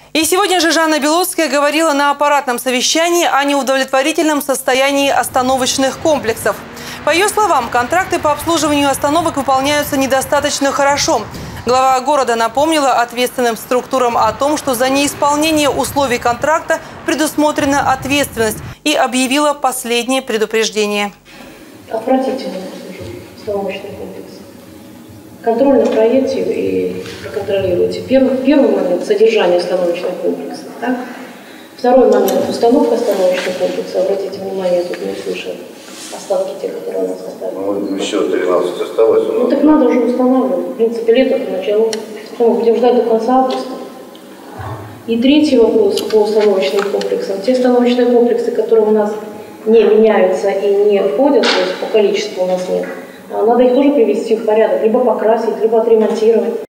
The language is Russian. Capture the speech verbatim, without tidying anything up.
И сегодня же Жанна Беловская говорила на аппаратном совещании о неудовлетворительном состоянии остановочных комплексов. По ее словам, контракты по обслуживанию остановок выполняются недостаточно хорошо. Глава города напомнила ответственным структурам о том, что за неисполнение условий контракта предусмотрена ответственность, и объявила последнее предупреждение. Отвратительно остановочный комплекс. Контроль на проекте и проконтролируйте. Первый, первый момент – содержание остановочного комплекса. Так? Второй момент – установка остановочного комплекса. Обратите внимание, я тут не услышал остатки те, которые у нас остались. Ну, еще тринадцать осталось. Ну так надо уже устанавливать. В принципе, лето-то начало. Мы будем ждать до конца августа. И третий вопрос по остановочным комплексам. Те остановочные комплексы, которые у нас не меняются и не входят, то есть по количеству у нас нет, надо их тоже привести в порядок, либо покрасить, либо отремонтировать.